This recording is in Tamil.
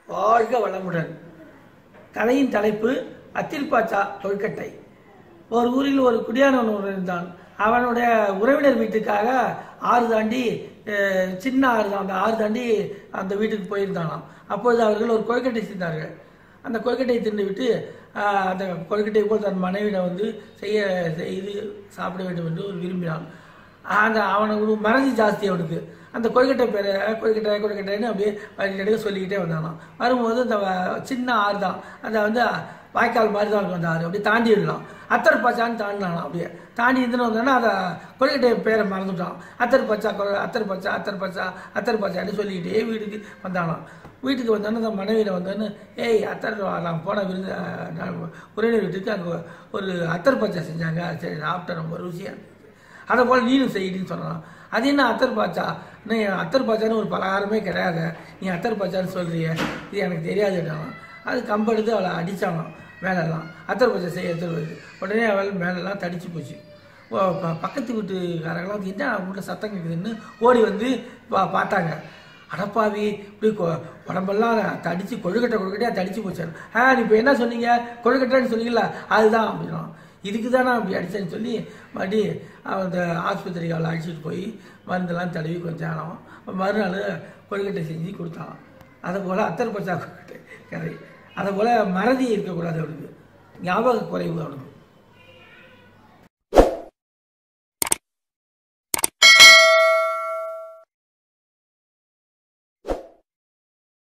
வாழ்க வளமுடன். கதையின் தலைப்பு அத்தில் பாச்சா கொழுக்கட்டை. ஒரு ஊரில் ஒரு குடியானவன் இருந்தான். அவனுடைய உறவினர் வீட்டுக்காக ஆறு தாண்டி, சின்ன ஆறு தான், அந்த ஆறு தாண்டி அந்த வீட்டுக்கு போயிருந்தானாம். அப்பொழுது அவர்கள் ஒரு கொழுக்கட்டை செய்தார்கள். அந்த கொழுக்கட்டையை தின்னுவிட்டு அந்த கொழுக்கட்டை போல் தன் மனைவியிடம் செய்து சாப்பிட வேண்டும் என்று ஒரு விரும்பினான். அவனுக்கு ஒரு மறதி ஜாஸ்தி. அவனுக்கு அந்த கொழுக்கட்டை பேரை கொழுக்கட்டைன்னு அப்படியே வழிநடுக்க சொல்லிக்கிட்டே வந்தானான். வரும்போது இந்த சின்ன ஆறு தான், அந்த வாய்க்கால் மாதிரி தான் இருக்கும். அந்த ஆறு அப்படியே தாண்டி விடலாம். அத்தர் பச்சான்னு தாண்டினான். அப்படியே தாண்டி இருந்துன்னு வந்தோன்னா அதை கொழுக்கட்டை பேரை மறந்துட்டான். அத்தர் பச்சான்னு சொல்லிக்கிட்டே வீட்டுக்கு வந்தானான். வீட்டுக்கு வந்தோன்னே அந்த மனைவியில் வந்தோன்னு, ஏய் அத்தர், நான் போன உறவினர் வீட்டுக்கு அங்கே ஒரு அத்தர் பச்சா செஞ்சாங்க, சரி சாப்பிட்டேன், ரொம்ப ருசியாக, அதை போல் நீனும் செய்யின்னு சொன்னான். அது என்ன அத்தர் பாச்சா? அத்தர் பாச்சான்னு ஒரு பலகாரமே கிடையாது, நீ அத்தர் பாச்சான்னு சொல்கிறிய, இது எனக்கு தெரியாதுட்டான். அது கம்பெடுத்து அவளை அடித்தானான் மேலெல்லாம். அத்தர் பாச்சா செய்ய எடுத்துட்டு உடனே அவள் மேலெல்லாம் தடிச்சு போச்சு. பக்கத்து வீட்டுக்காரங்களாம் என்ன வீட்டில் சத்தம் கேட்குதுன்னு ஓடி வந்து பார்த்தாங்க. அடப்பாவி, இப்படி உடம்பெல்லாம் தடிச்சு கொழுக்கட்டையாக தடிச்சு போச்சாரு. நீ இப்போ என்ன சொன்னீங்க, கொழுக்கட்டைன்னு சொன்னீங்களா, அதுதான் அப்படின்னா. இதுக்கு தானே அப்படி அடித்தேன்னு சொல்லி மறுபடி அந்த ஆஸ்பத்திரிக்கு அவளை அடிச்சுட்டு போய் மருந்தெல்லாம் தடவி கொஞ்சம் ஆனோம். மறுநாள் கொழுக்கட்டை செஞ்சு கொடுத்தான். அதை போல் அத்தர் பச்சா கொழுக்கட்டை கதை. அதை போல் மறதி இருக்கக்கூடாது அவனுக்கு, ஞாபக குறைவு அவனுக்கு.